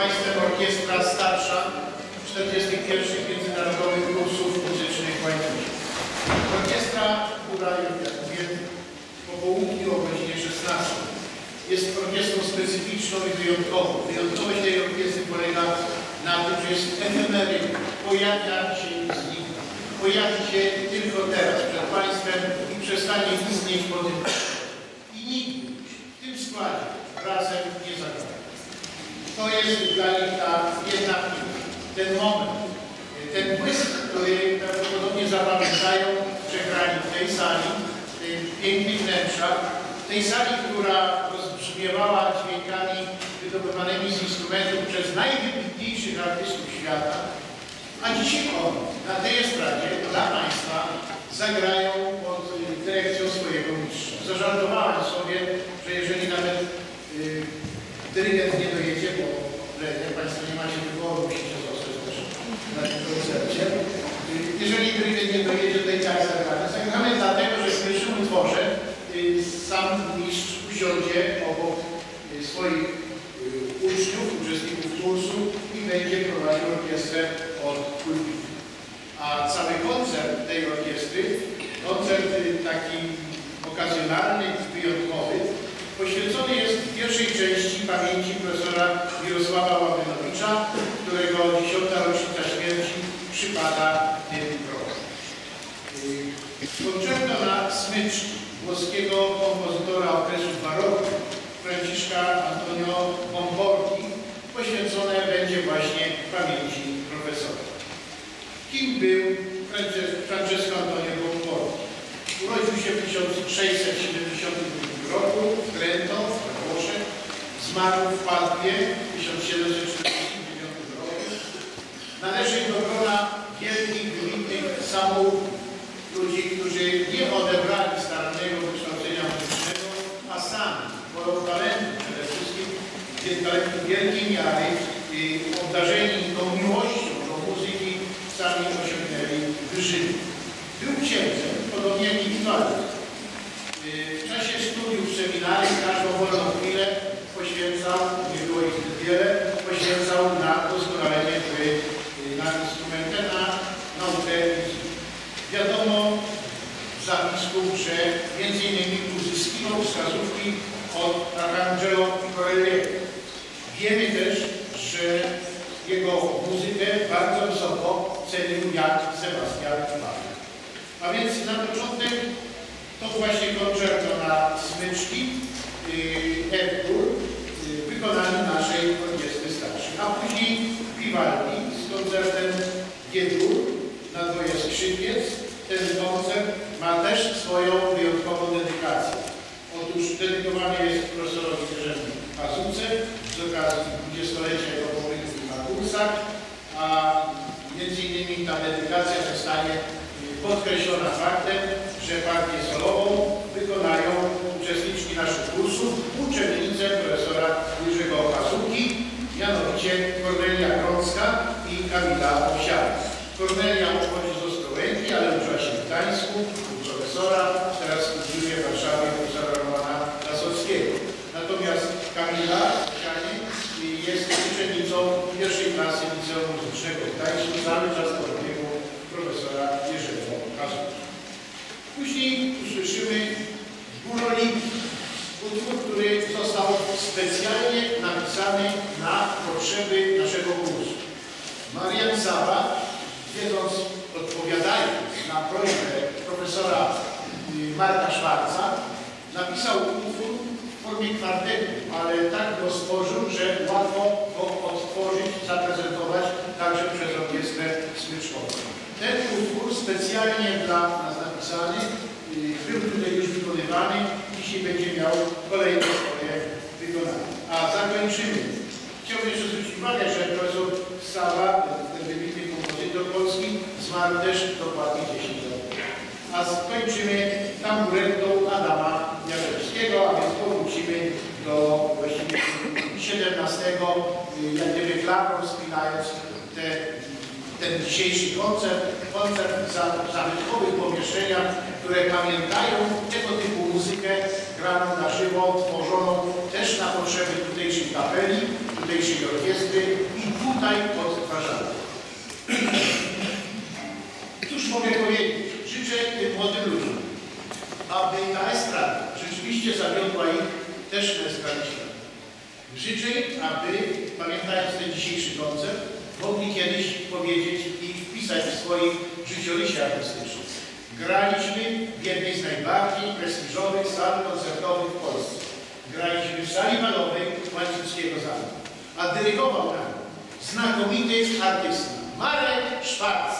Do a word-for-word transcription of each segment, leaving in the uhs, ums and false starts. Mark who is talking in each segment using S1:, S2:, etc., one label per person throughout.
S1: Państwem orkiestra starsza czterdziestych pierwszych międzynarodowych kursów muzycznych w Łańcucie. Orkiestra, która, jak mówię, po południu o godzinie szesnastej jest orkiestrą specyficzną i wyjątkową. Wyjątkowość tej orkiestry polega na tym, że jest efemeryczna. Pojawia się i znika. Pojawi się tylko teraz przed Państwem i przestanie istnieć po tym. I nigdy w tym składzie razem nie zagra. To jest dla nich ta jedna chwila, ten moment, ten błysk, który prawdopodobnie zapamiętają, że grali w tej sali, w tych pięknych wnętrzach, tej sali, która rozbrzmiewała dźwiękami wydobywanymi z instrumentów przez najwybitniejszych artystów świata, a dzisiaj oni na tej estradzie dla Państwa zagrają pod dyrekcją swojego mistrza. Zażartowałem sobie, że jeżeli nawet yy, dyrygent nie dojedzie, bo jak Państwo nie macie wyboru, musicie zostać też na tym koncercie. Jeżeli dyrygent nie dojedzie, to i tak zagramy. Zagramy dlatego, że w pierwszym utworze sam mistrz usiądzie obok swoich uczniów, uczestników kursu i będzie prowadził orkiestrę od pulpitu. A cały koncert tej orkiestry, koncert taki okazjonalny i wyjątkowy, poświęcony jest w pierwszej części pamięci profesora Mirosława Łabędowicza, którego dziesiąta rocznica śmierci przypada w tym roku. Koncerto na smyczki włoskiego kompozytora okresu baroku Franciszka Antonio Bomborghi poświęcone będzie właśnie pamięci profesora. Kim był Francesco Antonio Bomborghi? Urodził się w tysiąc sześćset siedemdziesiątym drugim roku w Trento, we Włoszech. Zmarł w Padwie w tysiąc siedemset czterdziestym dziewiątym roku. Należy do grona wielkich, wybitnych samouków, ludzi, którzy nie odebrali starannego wykształcenia muzycznego, a sami, swoją talentu przede wszystkim, talentu wielkiej miary, obdarzeni tą miłością do muzyki, sami osiągnęli wyżyny. Był księdzem, podobnie jak i Wiwaldy. W czasie studiów w seminarium każdą wolną chwilę poświęcał, nie było ich zbyt wiele, poświęcał na doskonalenie gry na instrumenty, na naukę muzyki. Wiadomo z zapisków, że między innymi uzyskiwał wskazówki od Arcangelo Corelliego. Wiemy też, że jego muzykę bardzo wysoko cenił Jan Sebastian Bach. A więc na początek to właśnie koncerto na smyczki F-dur wykonany naszej orkiestry starszej. A później Vivaldi z koncertem G-dur na dwoje skrzypiec. Ten koncert ma też swoją wyjątkową dedykację. Otóż dedykowany jest profesorowi Jerzemu Pazuce z okazji dwudziestolecia jego pobytu na kursach, a między innymi ta dedykacja zostanie podkreślona faktem, że partię solową wykonają uczestniczki naszych kursów, uczennice profesora Jerzego Pazuki, mianowicie Kornelia Grącka i Kamila Owsiana. Kornelia pochodzi z Ostrołęki, ale uczyła się w Gdańsku, u profesora, teraz studiuje w Warszawie profesora Romana Lasowskiego. Natomiast Kamila Owsianie jest uczennicą pierwszej klasy Liceum Muzycznego w Gdańsku, cały czas pod opieką profesora Jerzego Pazuki. Później usłyszymy Góroliki, utwór, który został specjalnie napisany na potrzeby naszego kursu. Marian Saba, wiedząc, odpowiadając na prośbę profesora Marka Szwarca, napisał utwór w formie kwartetu, ale tak go stworzył, że łatwo go odtworzyć, zaprezentować także przez orkiestrę smyczkową. Ten utwór specjalnie dla nas napisany, był tutaj już wykonywany, dzisiaj będzie miał kolejne swoje wykonanie. A zakończymy. Chciałbym jeszcze zwrócić uwagę, że profesor Saba, ten wybitny kompozytor polski, zmarł też dokładnie dziesięć lat. A skończymy tamburetą Adama Jarzewskiego, a więc powrócimy do właściwie siedemnastego, jak gdyby klapą spinając te, ten dzisiejszy koncert, koncert w zabytkowych pomieszczeniach, które pamiętają tego typu muzykę graną na żywo, tworzoną też na potrzeby tutejszej kapeli. tutejszej orkiestry i tutaj odtwarzamy. Cóż mogę powiedzieć? Życzę tym młodym ludziom, aby ta estrada rzeczywiście zawiodła ich też na estradzie świata. Życzę, aby, pamiętając ten dzisiejszy koncert, mogli kiedyś powiedzieć i wpisać w swoim życiorysie artystycznym. Graliśmy w jednej z najbardziej prestiżowych sal koncertowych w Polsce. Graliśmy w sali balowej Łańcuckiego Zamku, a dyrygował nam znakomity artysta Marek Szwarc.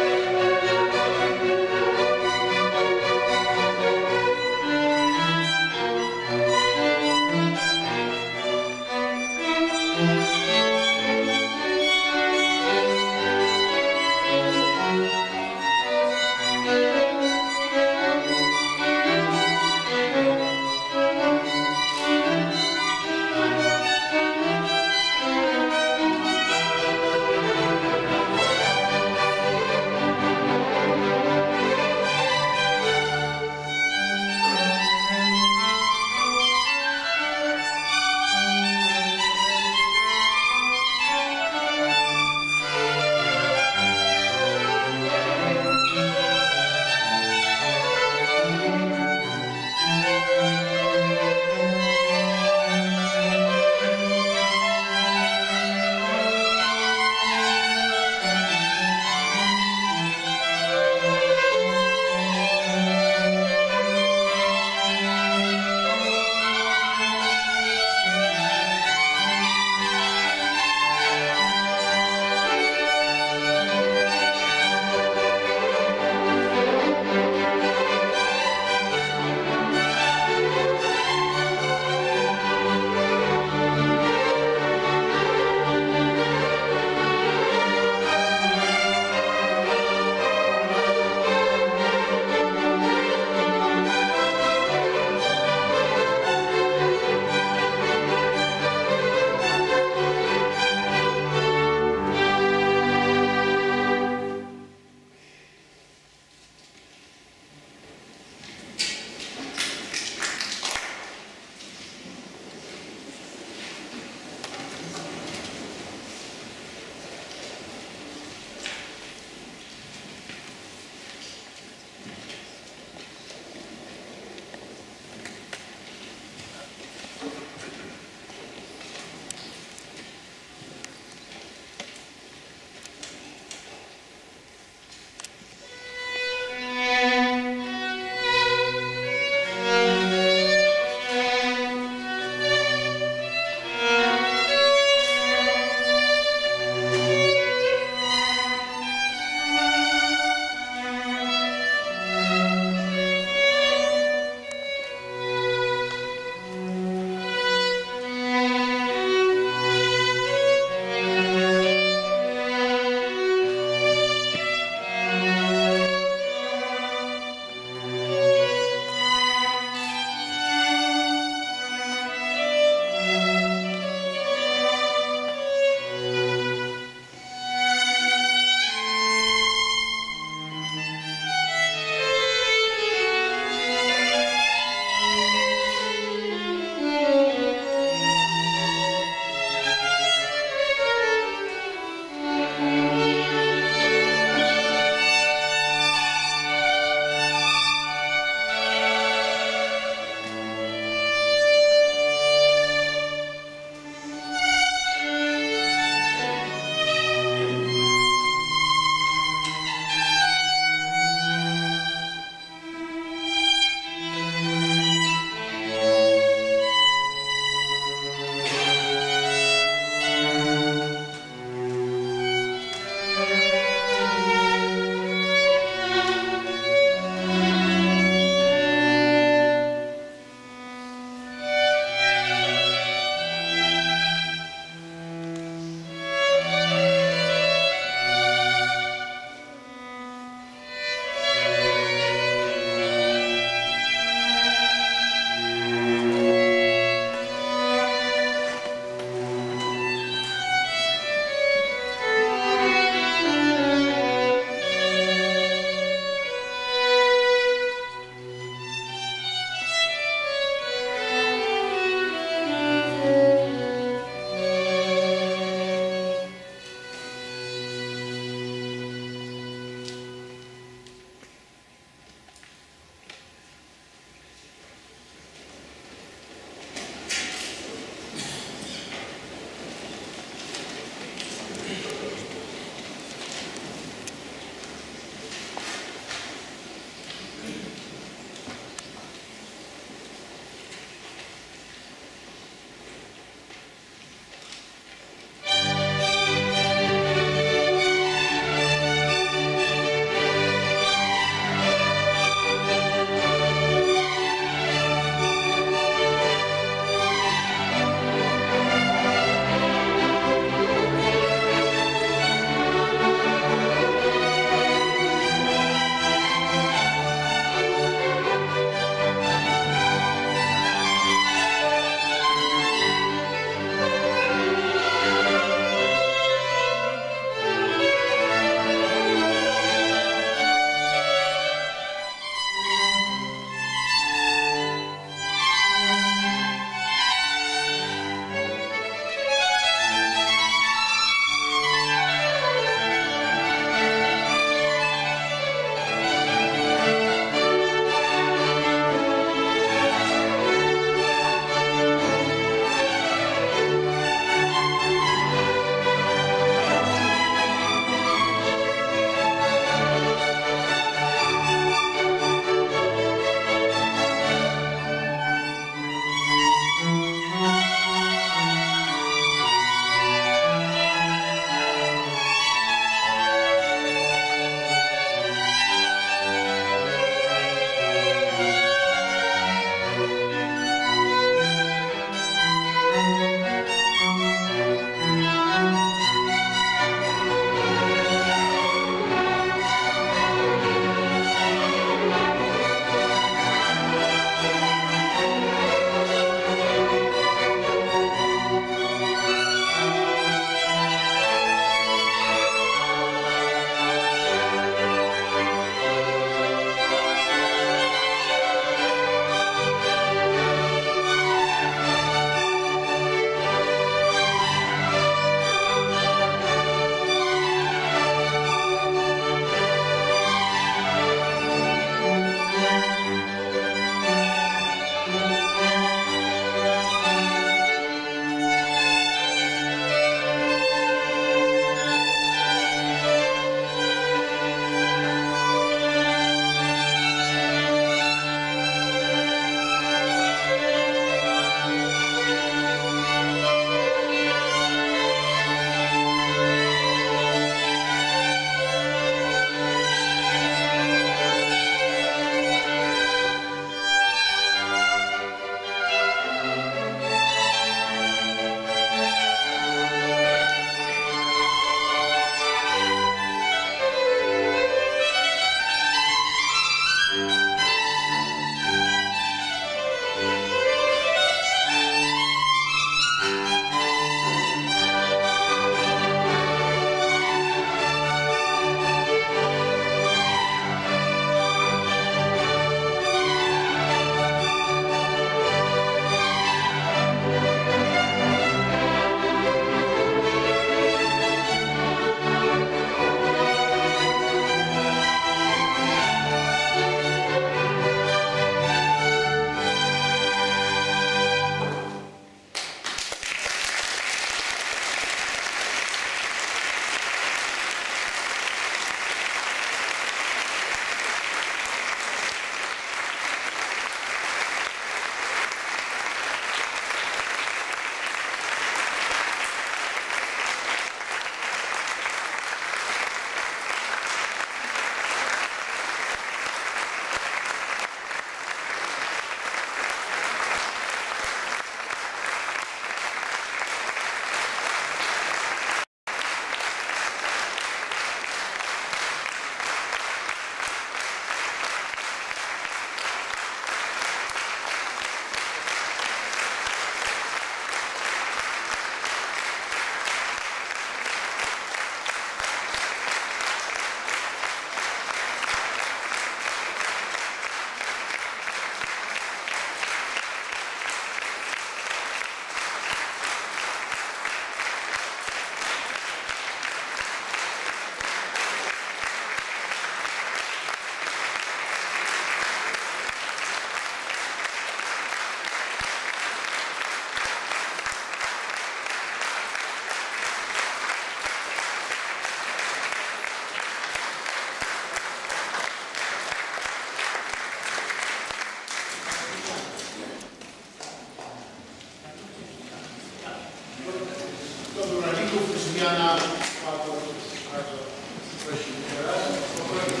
S1: Bardzo prosimy teraz. Spokojnie.